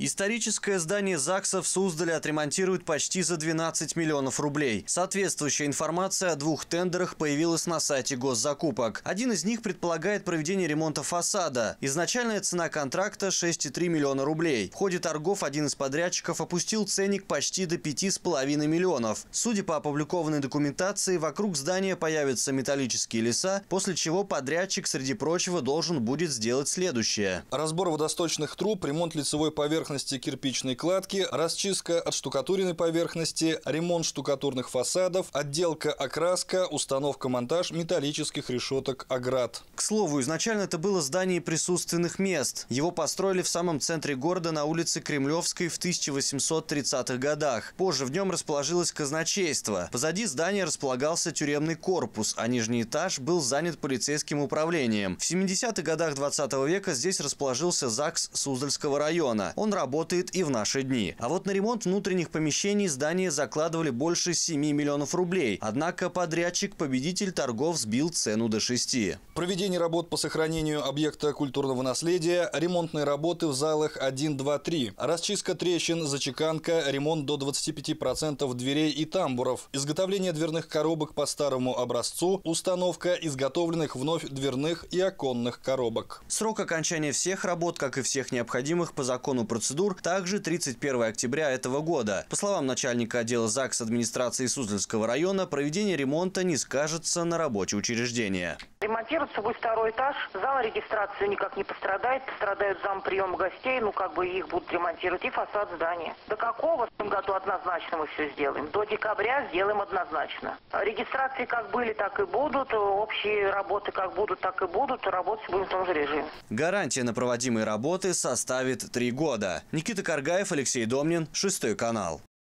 Историческое здание ЗАГСа в Суздале отремонтируют почти за 12 миллионов рублей. Соответствующая информация о двух тендерах появилась на сайте госзакупок. Один из них предполагает проведение ремонта фасада. Изначальная цена контракта – 6,3 миллиона рублей. В ходе торгов один из подрядчиков опустил ценник почти до 5,5 миллионов. Судя по опубликованной документации, вокруг здания появятся металлические леса, после чего подрядчик, среди прочего, должен будет сделать следующее. Разбор водосточных труб, ремонт лицевой поверхности кирпичной кладки, расчистка отштукатуренной поверхности, ремонт штукатурных фасадов, отделка, окраска, установка, монтаж металлических решеток оград. К слову, изначально это было здание присутственных мест. Его построили в самом центре города на улице Кремлевской в 1830-х годах. Позже в нем расположилось казначейство. Позади здания располагался тюремный корпус, а нижний этаж был занят полицейским управлением. В 70-х годах 20 века здесь расположился ЗАГС Суздальского района. Он работает и в наши дни. А вот на ремонт внутренних помещений здание закладывали больше 7 миллионов рублей. Однако подрядчик-победитель торгов сбил цену до 6. Проведение работ по сохранению объекта культурного наследия, ремонтные работы в залах 1, 2, 3, расчистка трещин, зачеканка, ремонт до 25% дверей и тамбуров, изготовление дверных коробок по старому образцу, установка изготовленных вновь дверных и оконных коробок. Срок окончания всех работ, как и всех необходимых по закону процедур, также 31 октября этого года. По словам начальника отдела ЗАГС администрации Суздальского района, проведение ремонта не скажется на работе учреждения. Ремонтируется будет второй этаж. Зал регистрации никак не пострадает. Пострадают зам приема гостей. Их будут ремонтировать. И фасад здания. До какого? В этом году однозначно мы все сделаем. До декабря сделаем однозначно. Регистрации как были, так и будут. Общие работы как будут, так и будут. Работать будем в том же режиме. Гарантия на проводимые работы составит 3 года. Никита Каргаев, Алексей Домнин, 6 канал.